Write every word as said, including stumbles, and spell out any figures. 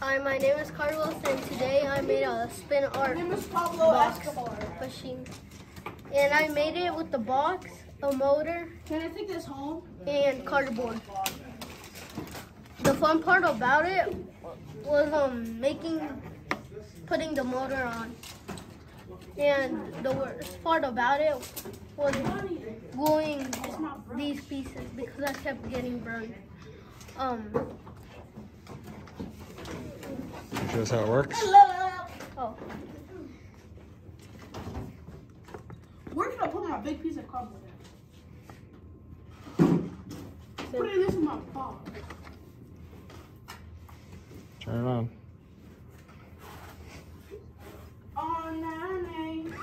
Hi, my name is Carlos, and today I made a spin art My name is Pablo box Escobar. machine. And I made it with the box, a motor, Can I take this home? and cardboard. The fun part about it was um making, putting the motor on. And the worst part about it was gluing these pieces because I kept getting burned. Um. Show us how it works. Oh. Where should I put my big piece of cardboard at? Putting this in my box. Turn it on. Oh, nanny.